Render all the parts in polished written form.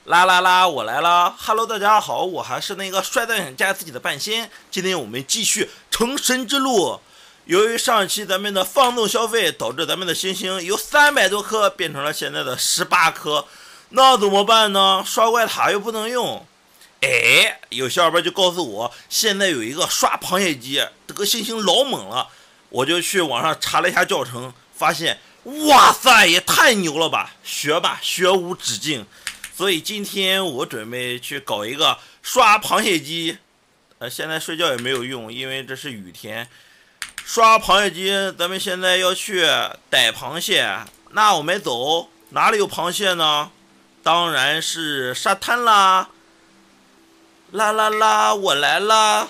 啦啦啦，我来了！Hello，大家好，我还是那个帅到想嫁自己的半仙。今天我们继续成神之路。由于上期咱们的放纵消费，导致咱们的星星由300多颗变成了现在的18颗，那怎么办呢？刷怪塔又不能用。哎，有小伙伴就告诉我，现在有一个刷螃蟹机，这个星星老猛了。我就去网上查了一下教程，发现，哇塞，也太牛了吧！学吧，学无止境。所以今天我准备去搞一个刷螃蟹机，现在睡觉也没有用，因为这是雨天。刷螃蟹机，咱们现在要去逮螃蟹，那我们走，哪里有螃蟹呢？当然是沙滩啦！啦啦啦，我来啦！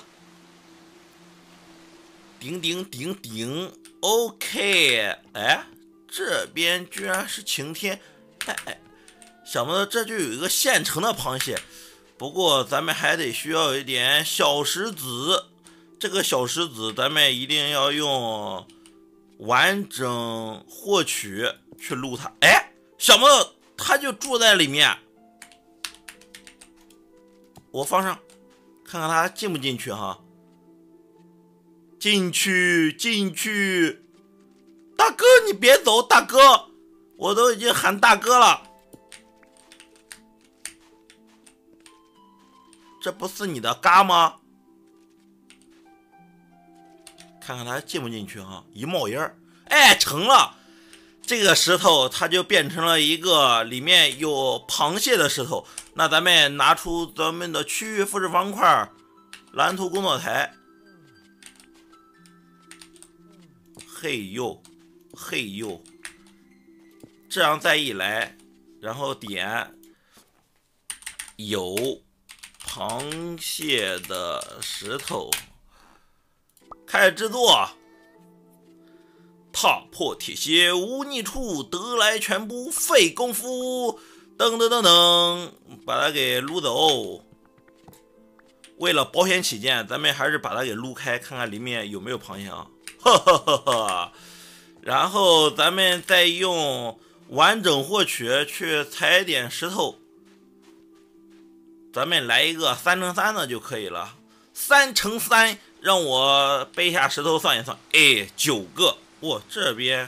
顶顶顶顶 ，OK， 哎，这边居然是晴天，哎。想不到这就有一个现成的螃蟹，不过咱们还得需要一点小石子。这个小石子咱们一定要用完整获取去撸它。哎，想不到它就住在里面。我放上，看看它进不进去哈。进去，进去！大哥，你别走，大哥，我都已经喊大哥了。这不是你的嘎吗？看看它进不进去哈，一冒烟儿，哎，成了。这个石头它就变成了一个里面有螃蟹的石头。那咱们拿出咱们的区域复制方块，蓝图工作台。嘿呦，嘿呦，这样再一来，然后点有螃蟹的石头，开始制作。踏破铁鞋无觅处，得来全不费功夫。噔噔噔噔，把它给撸走。为了保险起见，咱们还是把它给撸开，看看里面有没有螃蟹啊。呵呵呵呵。然后咱们再用完整获取去采点石头。咱们来一个3×3的就可以了，3×3，让我背下石头算一算，哎，9个。哇，这边，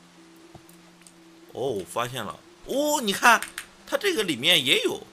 哦，发现了，哦，你看，它这个里面也有。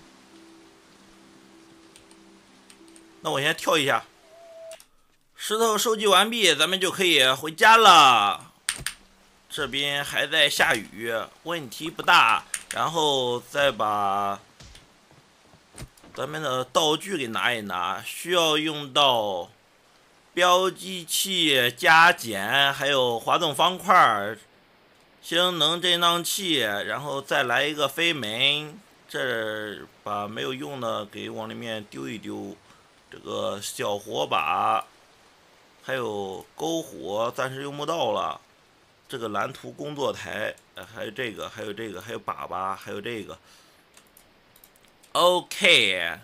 那我先跳一下，石头收集完毕，咱们就可以回家了。这边还在下雨，问题不大。然后再把咱们的道具给拿一拿，需要用到标记器、加减，还有滑动方块、性能震荡器，然后再来一个飞门。这把没有用的给往里面丢一丢。这个小火把，还有篝火，暂时用不到了。这个蓝图工作台，还有这个，还有这个，还有粑粑，还有这个。OK，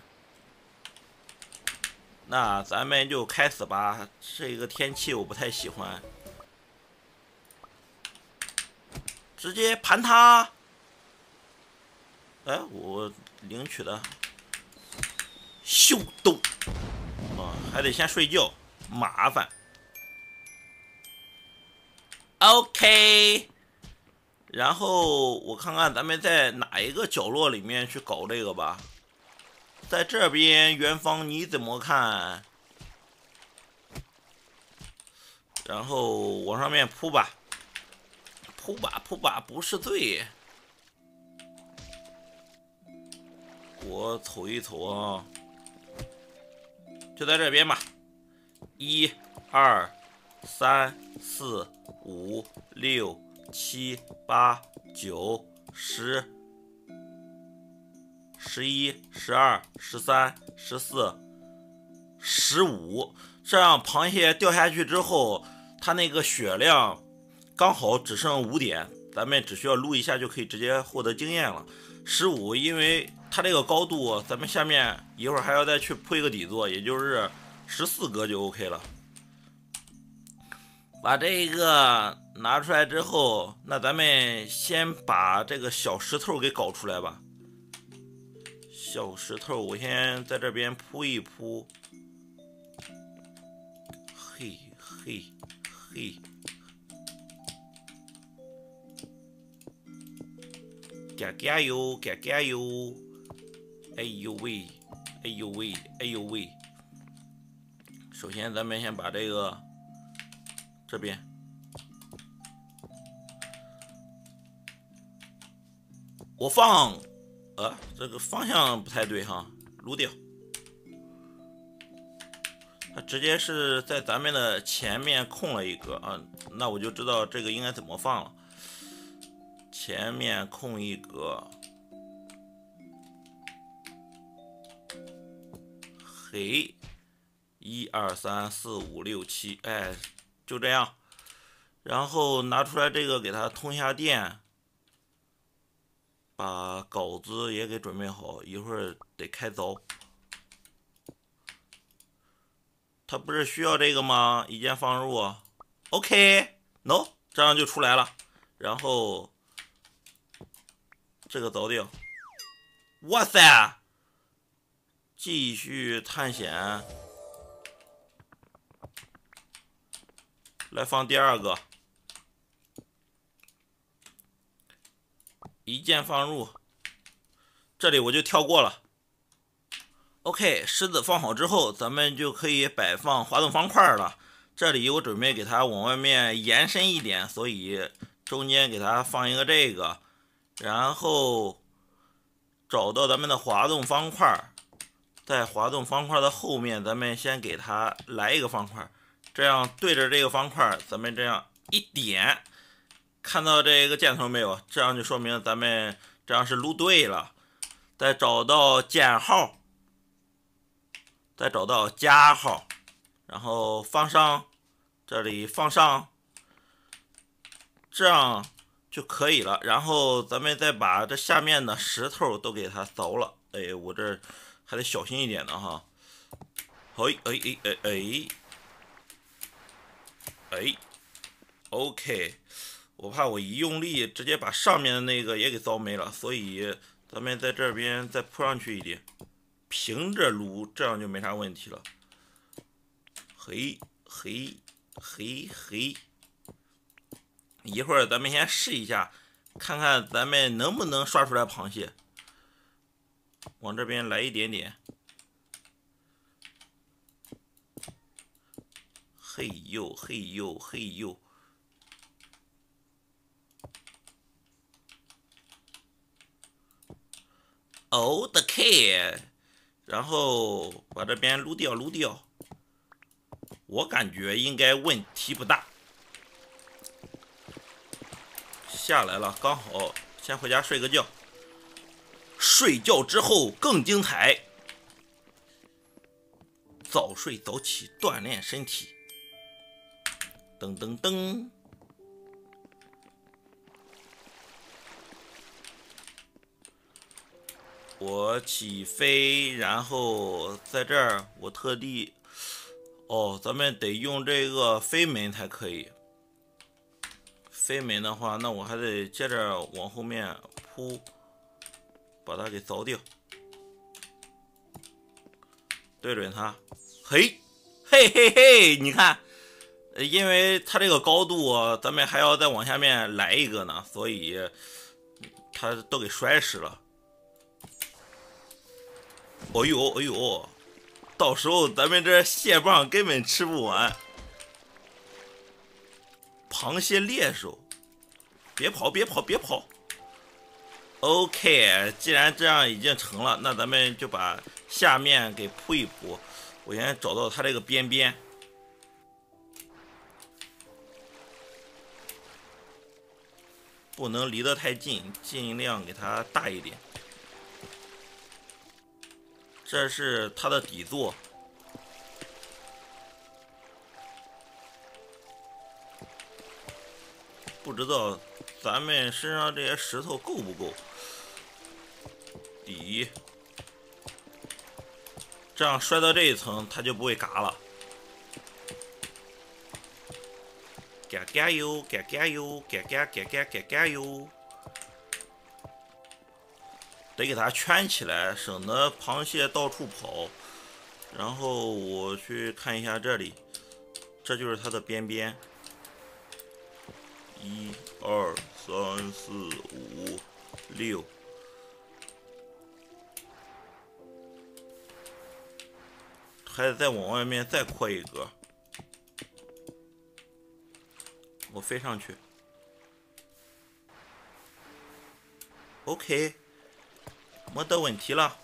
那咱们就开始吧。这个天气我不太喜欢，直接盘它。哎，我领取的秀逗啊，还得先睡觉，麻烦。OK， 然后我看看咱们在哪一个角落里面去搞这个吧。在这边，元芳你怎么看？然后往上面铺吧，铺吧铺吧，不是罪。我瞅一瞅啊，就在这边吧。1、2、3、4、5、6、7、8、9、10、11、12、13、14、15，这样螃蟹掉下去之后，它那个血量刚好只剩5点，咱们只需要撸一下就可以直接获得经验了。15，因为它这个高度，咱们下面一会儿还要再去铺一个底座，也就是14格就 OK 了。把这个拿出来之后，那咱们先把这个小石头给搞出来吧。 小石头，我先在这边铺一铺。嘿嘿嘿，加油加油！哎呦喂，哎呦喂，哎呦喂！首先咱们先把这个这边。我放，这个方向不太对哈，撸掉。它直接是在咱们的前面空了一格啊，那我就知道这个应该怎么放了。前面空一格，嘿，1、2、3、4、5、6、7，哎，就这样。然后拿出来这个给它通一下电。把镐子也给准备好，一会儿得开凿。它不是需要这个吗？一键放入 ，OK，No， 这样就出来了。然后这个凿掉。哇塞！继续探险。来放第二个。一键放入，这里我就跳过了。OK， 石子放好之后，咱们就可以摆放滑动方块了。这里我准备给它往外面延伸一点，所以中间给它放一个这个，然后找到咱们的滑动方块，在滑动方块的后面，咱们先给它来一个方块，这样对着这个方块，咱们这样一点。看到这个箭头没有？这样就说明咱们这样是撸对了。再找到减号，再找到加号，然后放上，这里放上，这样就可以了。然后咱们再把这下面的石头都给它凿了。哎，我这还得小心一点的哈。哎 ，OK。我怕我一用力，直接把上面的那个也给凿没了，所以咱们在这边再铺上去一点，平着撸，这样就没啥问题了。嘿，一会儿咱们先试一下，看看咱们能不能刷出来螃蟹。往这边来一点点。嘿呦。哦的 K， 然后把这边撸掉，我感觉应该问题不大。下来了，刚好先回家睡个觉，睡觉之后更精彩。早睡早起锻炼身体。噔噔噔。我起飞，然后在这儿我特地，咱们得用这个飞门才可以。飞门的话，那我还得接着往后面铺，把它给凿掉，对准它，嘿，你看，因为它这个高度，咱们还要再往下面来一个呢，所以它都给摔死了。哎呦，到时候咱们这蟹棒根本吃不完。螃蟹猎手，别跑！OK， 既然这样已经成了，那咱们就把下面给铺一铺。我先找到它这个边边，不能离得太近，尽量给它大一点。这是它的底座，不知道咱们身上这些石头够不够底，这样摔到这一层它就不会嘎了。加油！得得给它圈起来，省得螃蟹到处跑。然后我去看一下这里，这就是它的边边。1、2、3、4、5、6。还得再往外面再扩一格。我飞上去。OK， 没得问题了。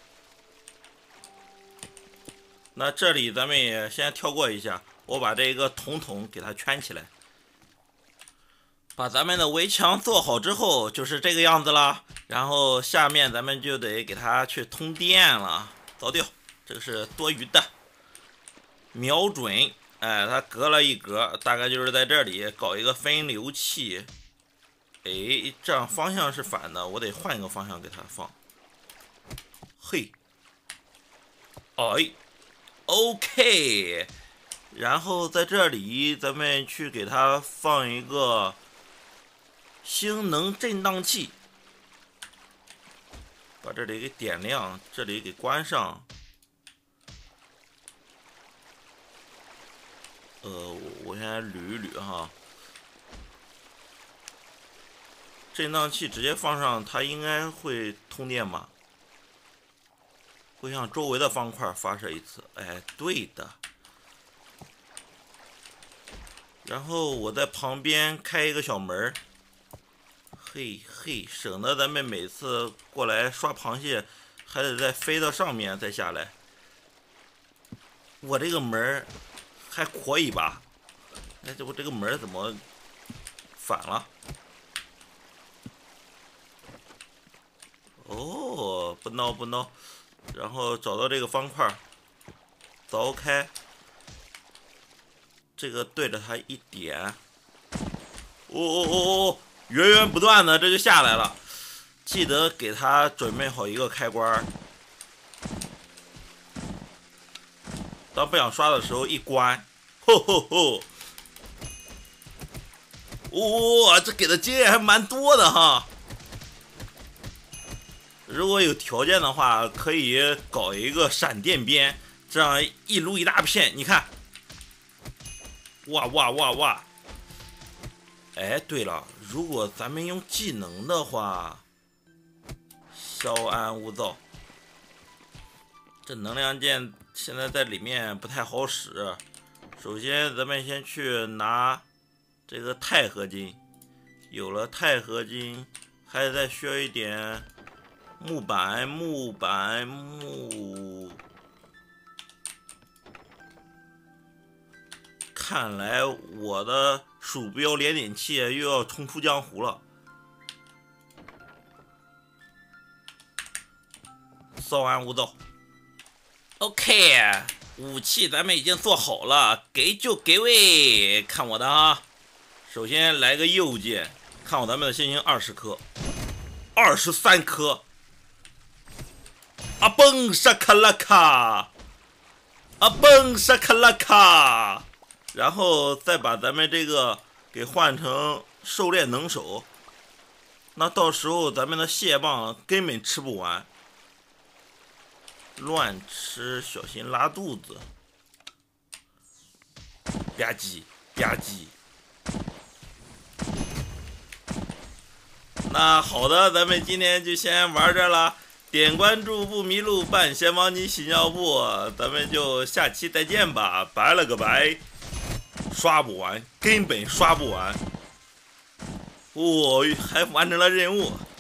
那这里咱们也先跳过一下，我把这个桶给它圈起来。把咱们的围墙做好之后，就是这个样子了。然后下面咱们就得给它去通电了，凿掉。这个是多余的。瞄准，哎，它隔了一格，大概就是在这里搞一个分流器。哎，这样方向是反的，我得换一个方向给它放。嘿，哎 ，OK。然后在这里咱们去给它放一个星能震荡器，把这里给点亮，这里给关上。我现在捋一捋哈。震荡器直接放上，它应该会通电吧？会向周围的方块发射一次。哎，对的。然后我在旁边开一个小门，嘿嘿，省得咱们每次过来刷螃蟹，还得再飞到上面再下来。我这个门还可以吧？哎，我这个门怎么反了？哦，不孬不孬。然后找到这个方块，凿开，这个对着它一点，哦，源源不断的这就下来了。记得给它准备好一个开关，当不想刷的时候一关，吼吼吼！哇，这给的经验还蛮多的哈。如果有条件的话，可以搞一个闪电鞭，这样一撸一大片。你看，哇哇哇哇！哎，对了，如果咱们用技能的话，稍安勿躁。这能量键现在在里面不太好使。首先，咱们先去拿这个钛合金，有了钛合金，还得再需要一点。木板，看来我的鼠标连点器又要重出江湖了。稍安勿躁。OK， 武器咱们已经做好了，给就给喂，看我的啊！首先来个右键，看我咱们的星星20颗，23颗。啊蹦沙卡拉卡，啊蹦沙卡拉卡，然后再把咱们这个给换成狩猎能手，那到时候咱们的蟹棒根本吃不完，乱吃小心拉肚子。吧唧吧唧。那好的，咱们今天就先玩这了。点关注不迷路，半仙帮你洗尿布，咱们就下期再见吧，拜了个拜。刷不完，根本刷不完。还完成了任务。